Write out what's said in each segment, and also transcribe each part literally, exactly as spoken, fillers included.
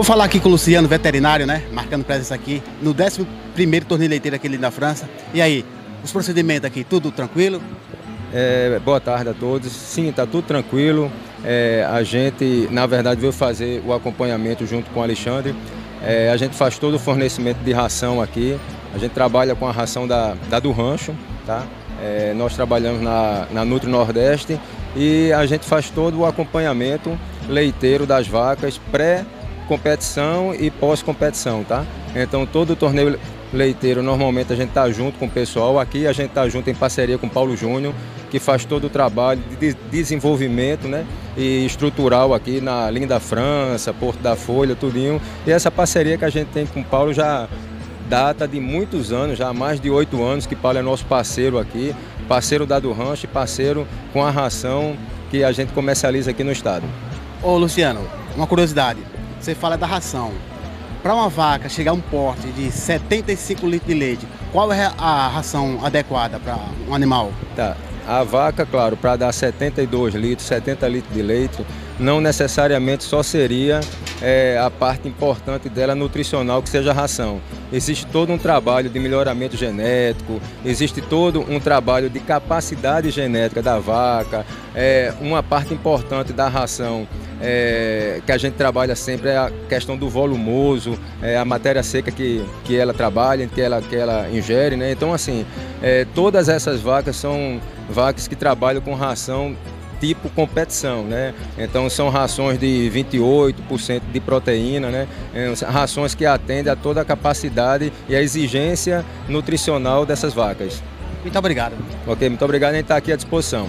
Vou falar aqui com o Luciano, veterinário, né? Marcando presença aqui no décimo primeiro torneio leiteiro aqui na França. E aí, os procedimentos aqui, tudo tranquilo? É, boa tarde a todos. Sim, está tudo tranquilo. É, a gente, na verdade, veio fazer o acompanhamento junto com o Alexandre. É, a gente faz todo o fornecimento de ração aqui. A gente trabalha com a ração da, da do rancho, tá? É, nós trabalhamos na, na Nutri Nordeste e a gente faz todo o acompanhamento leiteiro das vacas pré-competição e pós-competição, tá? Então todo o torneio leiteiro normalmente a gente está junto com o pessoal. Aqui a gente está junto em parceria com o Paulo Júnior, que faz todo o trabalho de desenvolvimento, né, e estrutural aqui na Linda França, Porto da Folha, tudinho. E essa parceria que a gente tem com o Paulo já data de muitos anos, já há mais de oito anos que Paulo é nosso parceiro aqui, parceiro da do rancho e parceiro com a ração que a gente comercializa aqui no estado. Ô Luciano, uma curiosidade, você fala da ração. Para uma vaca chegar a um porte de setenta e cinco litros de leite, qual é a ração adequada para um animal? Tá. A vaca, claro, para dar setenta e dois litros, setenta litros de leite, não necessariamente só seria é, a parte importante dela nutricional, que seja a ração. Existe todo um trabalho de melhoramento genético, existe todo um trabalho de capacidade genética da vaca. É, uma parte importante da ração é, que a gente trabalha sempre é a questão do volumoso, é, a matéria seca que, que ela trabalha, que ela, que ela ingere, né? Então, assim, é, todas essas vacas são vacas que trabalham com ração tipo competição, né? Então são rações de vinte e oito por cento de proteína, né? Rações que atendem a toda a capacidade e a exigência nutricional dessas vacas. Muito obrigado. Ok, muito obrigado, a gente está aqui à disposição.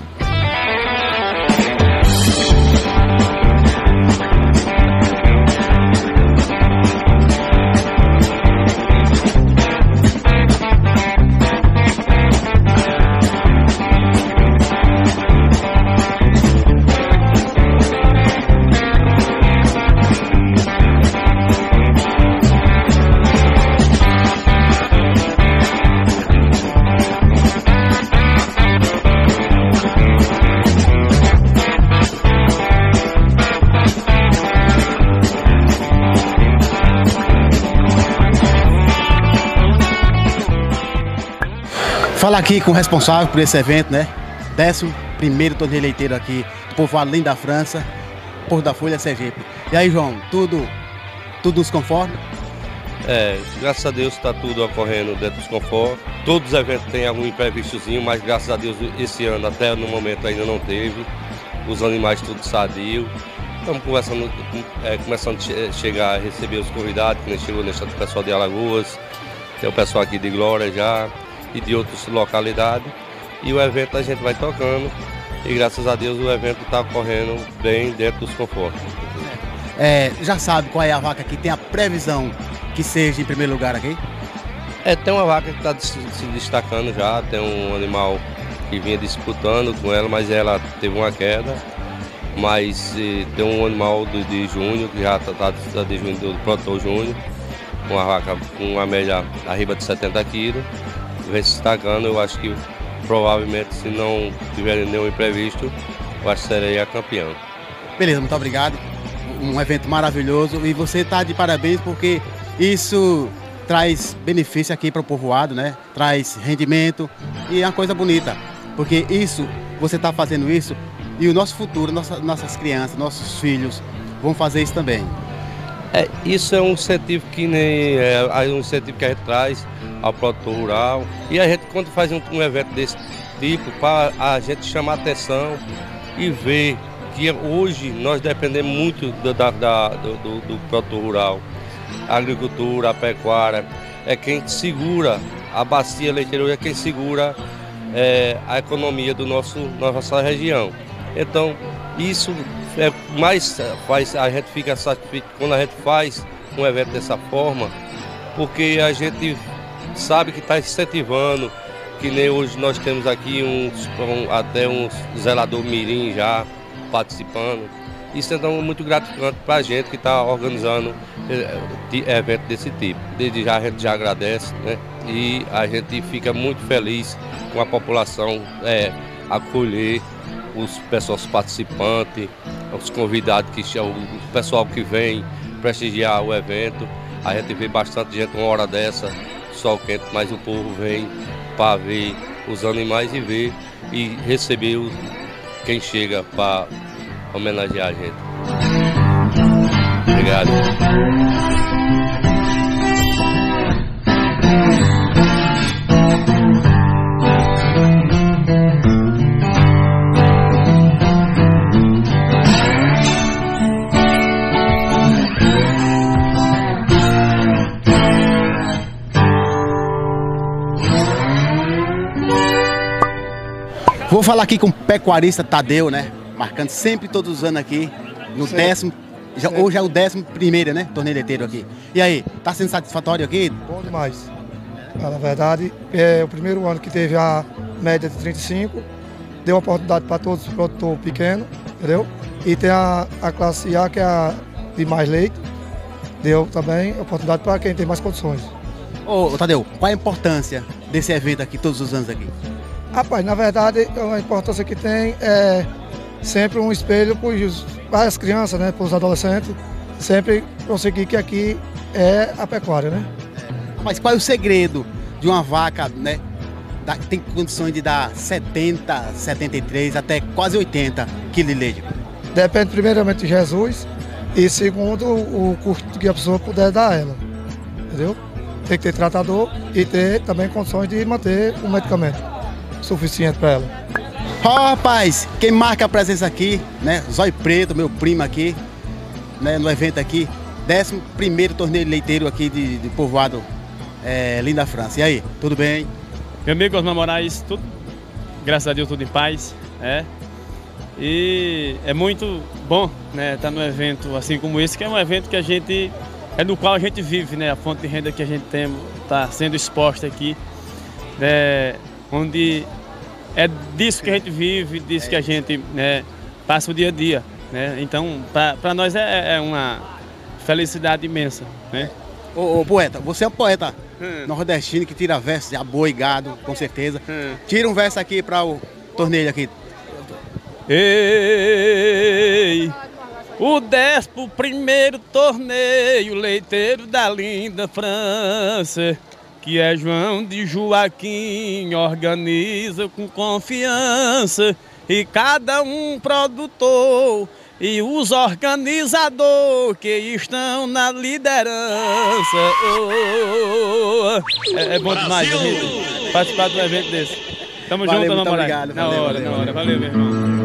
Falar aqui com o responsável por esse evento, né? décimo primeiro torneio leiteiro aqui do povoado Linda da França, Porto da Folha, Sergipe. E aí, João, tudo, tudo nos conforta? É, graças a Deus está tudo ocorrendo dentro dos confortos. Todos os eventos têm algum imprevistozinho, mas graças a Deus esse ano até no momento ainda não teve. Os animais tudo sadio. Estamos conversando, é, começando a chegar a receber os convidados, que chegou nesse pessoal de Alagoas, tem o pessoal aqui de Glória já, e de outras localidades, e o evento a gente vai tocando e graças a Deus o evento está ocorrendo bem dentro dos confortos. É, já sabe qual é a vaca que tem a previsão que seja em primeiro lugar aqui? É, tem uma vaca que está se destacando já, tem um animal que vinha disputando com ela, mas ela teve uma queda, mas e, tem um animal do, de junho, que já está tá, de junho, do Protor Júnior, uma vaca com uma média arriba de setenta quilos, vem se destacando. Eu acho que provavelmente, se não tiver nenhum imprevisto, eu acho que serei a campeã. Beleza, muito obrigado. Um evento maravilhoso e você está de parabéns porque isso traz benefício aqui para o povoado, né? Traz rendimento e é uma coisa bonita, porque isso, você está fazendo isso e o nosso futuro, nossa, nossas crianças, nossos filhos vão fazer isso também. É, isso é um incentivo que nem é, é um incentivo que a gente traz ao produtor rural. E a gente, quando faz um, um evento desse tipo, para a gente chamar a atenção e ver que hoje nós dependemos muito do, da, da, do, do, do produtor rural. A agricultura, a pecuária, é quem segura a bacia leiteira, é quem segura é, a economia do nosso, nossa região. Então, isso é mais faz, a gente fica satisfeito quando a gente faz um evento dessa forma, porque a gente sabe que está incentivando, que nem hoje nós temos aqui uns, um, até um zelador mirim já participando. Isso é então muito gratificante para a gente que está organizando evento desse tipo. Desde já a gente já agradece, né? E a gente fica muito feliz com a população é, acolher os pessoas participantes, os convidados, que, o pessoal que vem prestigiar o evento. A gente vê bastante gente uma hora dessa, sol quente, mas o povo vem para ver os animais e ver e receber o, quem chega para homenagear a gente. Obrigado. Vou falar aqui com o pecuarista Tadeu, né? Marcando sempre todos os anos aqui, no sempre. décimo, já, hoje é o décimo primeiro, né? Torneio leiteiro aqui. E aí, tá sendo satisfatório aqui? Bom demais. Na verdade, é o primeiro ano que teve a média de trinta e cinco, deu oportunidade para todos os produtores pequenos, entendeu? E tem a, a classe A, que é a de mais leite, deu também oportunidade para quem tem mais condições. Ô, ô Tadeu, qual a importância desse evento aqui, todos os anos aqui? Rapaz, na verdade, a importância que tem é sempre um espelho para as crianças, né, para os adolescentes, sempre conseguir que aqui é a pecuária, né? Mas qual é o segredo de uma vaca, né, que tem condições de dar setenta, setenta e três, até quase oitenta quilos de leite? Depende primeiramente de Jesus e segundo o custo que a pessoa puder dar a ela, entendeu? Tem que ter tratador e ter também condições de manter o medicamento suficiente para ela. Ó, oh, rapaz, quem marca a presença aqui, né? Zóio Preto, meu primo aqui, né? No evento aqui, décimo primeiro torneio leiteiro aqui de, de povoado é, Linda França. E aí, tudo bem? Meu amigo Osmar Moraes, tudo, graças a Deus, tudo em paz, é. E é muito bom, né? Estar num evento assim como esse, que é um evento que a gente, é no qual a gente vive, né? A fonte de renda que a gente tem está sendo exposta aqui, né? Onde é disso que a gente vive, disso que a gente, né, passa o dia a dia, né? Então, para nós é, é uma felicidade imensa, né? Ô, ô poeta, você é um poeta hum. nordestino que tira versos de boi e gado, com certeza. Hum. Tira um verso aqui para o torneio aqui. Ei, o décimo primeiro torneio leiteiro da Linda França, que é João de Joaquim, organiza com confiança, e cada um produtor e os organizadores que estão na liderança. Oh, é, é bom demais, gente, participar de um evento desse. Tamo valeu, junto, muito Moraes. obrigado. Na valeu, hora, valeu, na hora. Valeu, valeu meu irmão.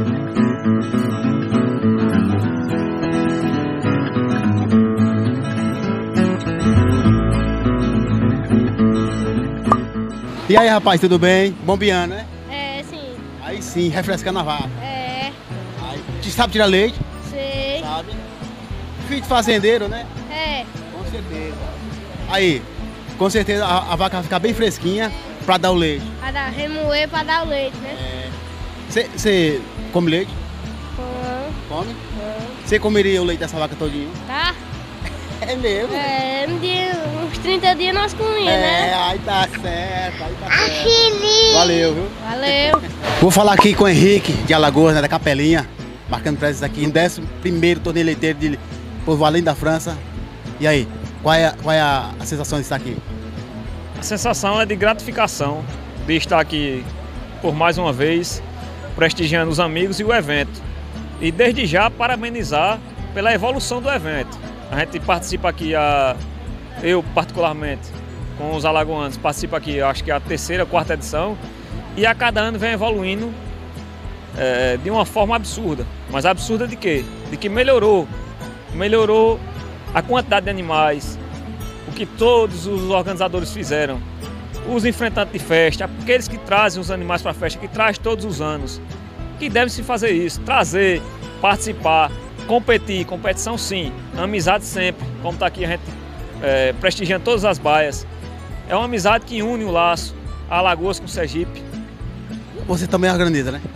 E aí, rapaz, tudo bem? Bombeando, né? É, sim. Aí sim, refrescando a vaca. É. Aí, te sabe tirar leite? Sei. Sabe. Filho de fazendeiro, né? É. Com certeza. Aí, com certeza a, a vaca vai ficar bem fresquinha pra dar o leite. Pra dar, remoer pra dar o leite, né? É. Você come leite? Uhum. Come? Você comeria o leite dessa vaca todinho? Tá? É mesmo? É, um dia, uns trinta dias nós comíamos, É, né? aí tá certo, aí tá certo. Valeu, viu? Valeu. Vou falar aqui com o Henrique de Alagoas, né, da Capelinha, marcando presença aqui no décimo primeiro torneio leiteiro de povoado Linda França. E aí, qual é, qual é a, a sensação de estar aqui? A sensação é de gratificação de estar aqui por mais uma vez, prestigiando os amigos e o evento. E desde já parabenizar pela evolução do evento. A gente participa aqui, a, eu particularmente, com os alagoanos, participo aqui, acho que é a terceira, quarta edição, e a cada ano vem evoluindo é, de uma forma absurda. Mas absurda de quê? De que melhorou, melhorou a quantidade de animais, o que todos os organizadores fizeram, os enfrentantes de festa, aqueles que trazem os animais para a festa, que traz todos os anos, que deve se fazer isso, trazer, participar, competir, competição sim, amizade sempre, como está aqui a gente é, prestigiando todas as baias. É uma amizade que une o laço, Alagoas com Sergipe. Você também organiza, né?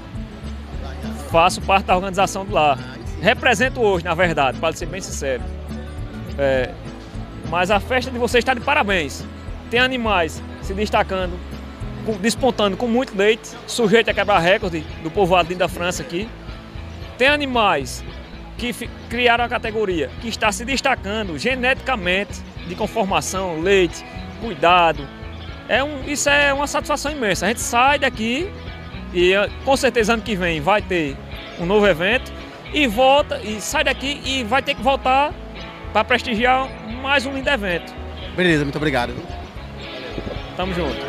Faço parte da organização do lar. Represento hoje, na verdade, para ser bem sincero. É, mas a festa de vocês está de parabéns. Tem animais se destacando, com, despontando com muito leite, sujeito a quebrar recorde do povoado Linda França aqui. Tem animais que criaram a categoria, que está se destacando geneticamente, de conformação, leite, cuidado. É um, isso é uma satisfação imensa. A gente sai daqui e com certeza ano que vem vai ter um novo evento e volta, e sai daqui e vai ter que voltar para prestigiar mais um lindo evento. Beleza, muito obrigado. Tamo junto.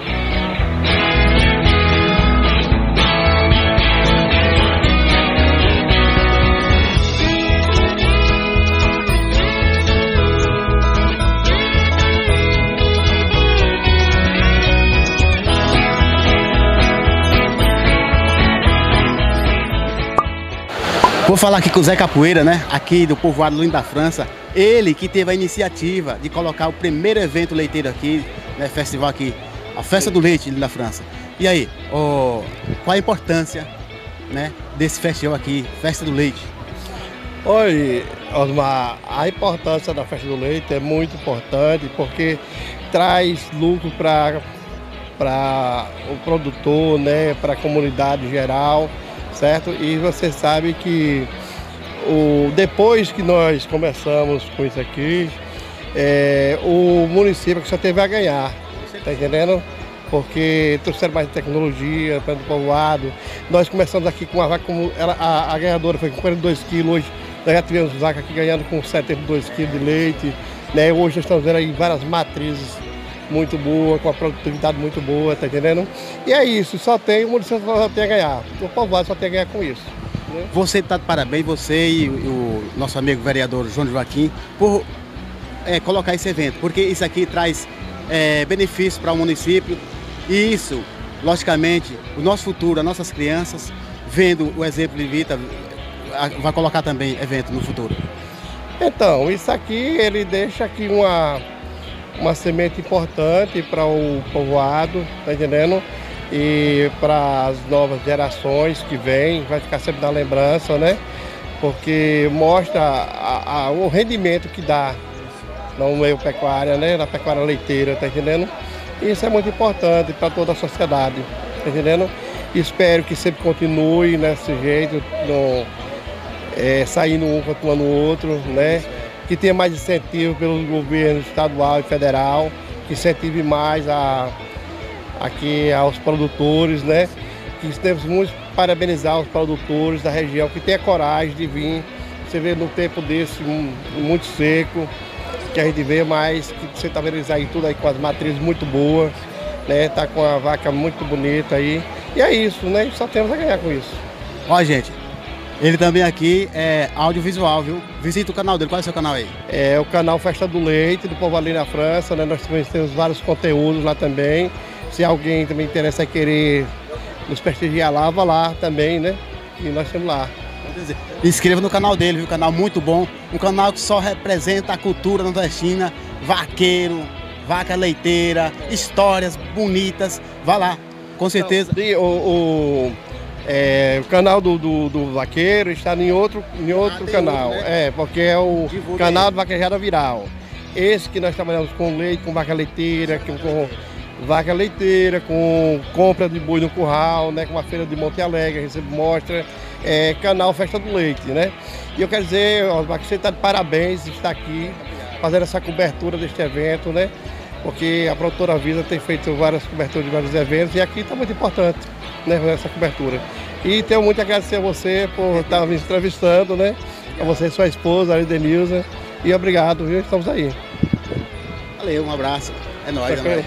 Vou falar aqui com o Zé Capoeira, né? Aqui do povoado Lindo da França. Ele que teve a iniciativa de colocar o primeiro evento leiteiro aqui, né? Festival aqui, a Festa do Leite Lindo da França. E aí, oh, qual a importância, né, desse festival aqui, Festa do Leite? Oi, Osmar, a importância da Festa do Leite é muito importante porque traz lucro para para o produtor, né, para a comunidade geral. Certo? E você sabe que o, depois que nós começamos com isso aqui, é, o município que só teve a ganhar, tá entendendo? Porque trouxeram mais tecnologia para o povoado. Nós começamos aqui com uma vaca, como ela, a, a ganhadora foi com quarenta e dois quilos, hoje nós já tivemos vaca aqui ganhando com setenta e dois quilos de leite, né? Hoje nós estamos vendo aí várias matrizes muito boa, com a produtividade muito boa, tá entendendo? E é isso, só tem, o município só tem a ganhar, o povoado só tem a ganhar com isso. Né? Você está de parabéns, você e o, o nosso amigo vereador João Joaquim, por é, colocar esse evento, porque isso aqui traz é, benefícios para o município e isso, logicamente, o nosso futuro, as nossas crianças, vendo o exemplo de Vita, vai colocar também evento no futuro. Então, isso aqui, ele deixa aqui uma... uma semente importante para o povoado, tá entendendo? E para as novas gerações que vêm, vai ficar sempre na lembrança, né? Porque mostra a, a, o rendimento que dá na meio pecuária, né? Na pecuária leiteira, tá entendendo? E isso é muito importante para toda a sociedade, tá entendendo? E espero que sempre continue desse jeito, no, é, saindo um continuando o outro, né? Que tenha mais incentivo pelo governo estadual e federal, que incentive mais a, aqui aos produtores, né? Que temos muito parabenizar os produtores da região, que tenha coragem de vir. Você vê no tempo desse, um, muito seco, que a gente vê, mas que você está vendo eles aí tudo aí com as matrizes muito boas, né? Tá com a vaca muito bonita aí. E é isso, né? Só temos a ganhar com isso. Ó, gente. Ele também aqui é audiovisual, viu? Visita o canal dele. Qual é o seu canal aí? É o canal Festa do Leite, do Povoado Lindo da França, né? Nós também temos vários conteúdos lá também. Se alguém também interessa querer nos prestigiar lá, vá lá também, né? E nós estamos lá. Inscreva no canal dele, viu? Canal muito bom. Um canal que só representa a cultura nordestina, vaqueiro, vaca leiteira, histórias bonitas. Vá lá, com certeza. Não, o... o... É, o canal do, do, do vaqueiro está em outro, em outro ah, canal, outro, né? É, porque é o Divulga canal aí. Do Vaquejada Viral. Esse que nós trabalhamos com leite, com vaca leiteira, com, com vaca leiteira, com compra de boi no curral, né, com uma feira de Monte Alegre, a gente sempre mostra, é, canal Festa do Leite, né? E eu quero dizer, Osmar, que você está de parabéns de estar aqui fazendo essa cobertura deste evento, né? Porque a produtora Visa tem feito várias coberturas de vários eventos e aqui está muito importante, né, essa cobertura. E tenho muito a agradecer a você por estar me entrevistando, né? A você e sua esposa, a Denilza. E obrigado, viu? Estamos aí. Valeu, um abraço. É nóis, é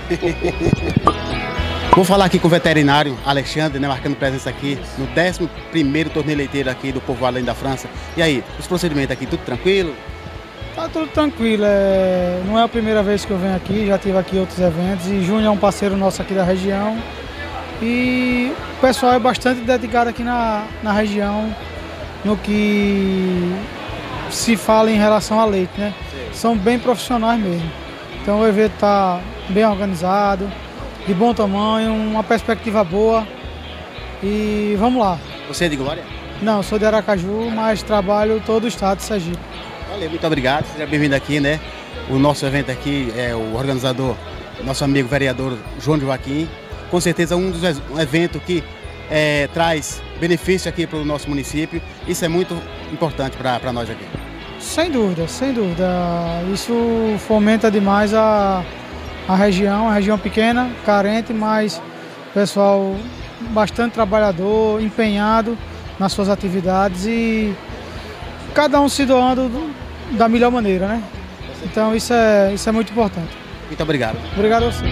Vou falar aqui com o veterinário Alexandre, né, marcando presença aqui no décimo primeiro torneio leiteiro aqui do povoado Lindo da França. E aí, os procedimentos aqui, tudo tranquilo? Tá tudo tranquilo, é... não é a primeira vez que eu venho aqui, já tive aqui outros eventos e Júnior é um parceiro nosso aqui da região e o pessoal é bastante dedicado aqui na, na região no que se fala em relação a leite, né? São bem profissionais mesmo, então o evento está bem organizado, de bom tamanho, uma perspectiva boa e vamos lá. Você é de Glória? Não, eu sou de Aracaju, mas trabalho todo o estado de Sergipe. Valeu, muito obrigado, seja bem-vindo aqui, né? O nosso evento aqui é o organizador, nosso amigo vereador João Joaquim. Com certeza um dos um evento que é, traz benefício aqui para o nosso município. Isso é muito importante para nós aqui. Sem dúvida, sem dúvida. Isso fomenta demais a, a região, a região pequena, carente, mas pessoal bastante trabalhador, empenhado nas suas atividades e cada um se doando da melhor maneira, né? Então isso é, isso é muito importante. Muito obrigado. Obrigado a você.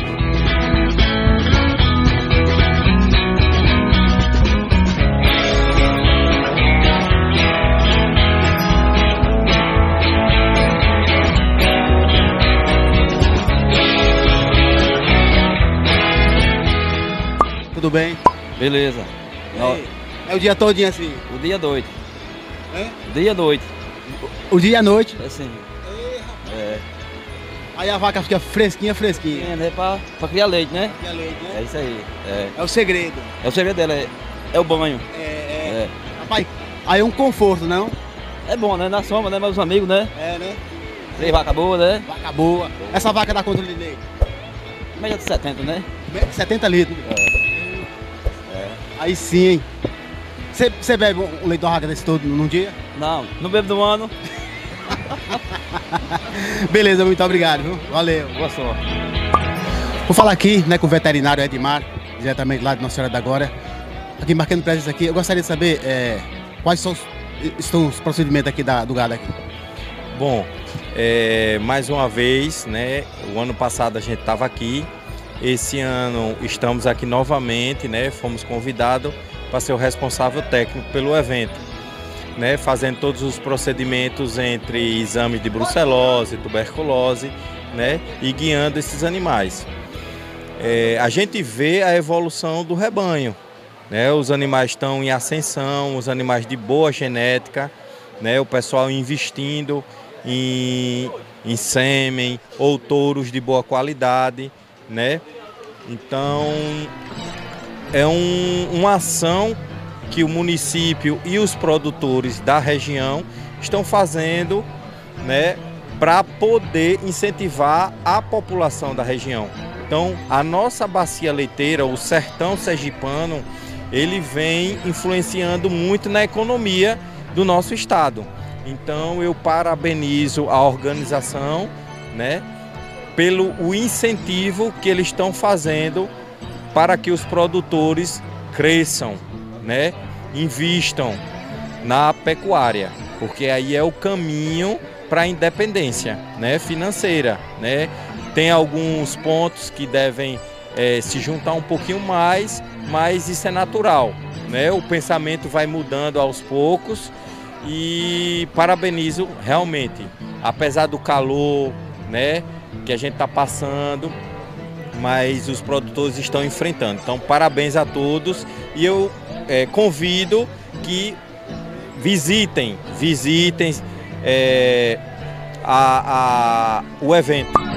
Tudo bem? Beleza. É o dia todinho assim? O dia doido. É? Dia doido. O dia e a noite? É sim. É. Aí a vaca fica fresquinha, fresquinha. É, né? Pra, pra criar leite, né? Criar leite, né? É isso aí. É, é o segredo. É o segredo dela, é, é o banho. É, é. é. Rapaz, aí é um conforto, não? É bom, né? Na sombra, né? Meus amigos, né? É, né? Três vacas boas, né? Vaca boa. Essa vaca dá quanto de leite? Média de setenta, né? setenta litros. É. É. Aí sim, hein? Você bebe um leite de vaca desse todo num dia? Não, não bebo no ano. Beleza, muito obrigado, viu? Valeu. Boa sorte. Vou falar aqui, né, com o veterinário Edmar, diretamente lá de Nossa Senhora da Glória. Aqui marcando presença aqui. Eu gostaria de saber é, quais são os, estão os procedimentos aqui da, do gado aqui. Bom, é, mais uma vez, né? O ano passado a gente estava aqui. Esse ano estamos aqui novamente, né? Fomos convidados para ser o responsável técnico pelo evento, né? Fazendo todos os procedimentos entre exames de brucelose, tuberculose, né? E guiando esses animais. É, a gente vê a evolução do rebanho, né? Os animais estão em ascensão, os animais de boa genética, né? O pessoal investindo em, em sêmen ou touros de boa qualidade, né? Então é um, uma ação que o município e os produtores da região estão fazendo, né, para poder incentivar a população da região. Então a nossa bacia leiteira, o sertão sergipano, ele vem influenciando muito na economia do nosso estado. Então eu parabenizo a organização, né, pelo o incentivo que eles estão fazendo para que os produtores cresçam, né, invistam na pecuária, porque aí é o caminho para a independência, né, financeira, né. Tem alguns pontos que devem é, se juntar um pouquinho mais, mas isso é natural, né. O pensamento vai mudando aos poucos e parabenizo realmente, apesar do calor, né, que a gente está passando, mas os produtores estão enfrentando. Então, parabéns a todos e eu é, convido que visitem, visitem é, a, a, o evento.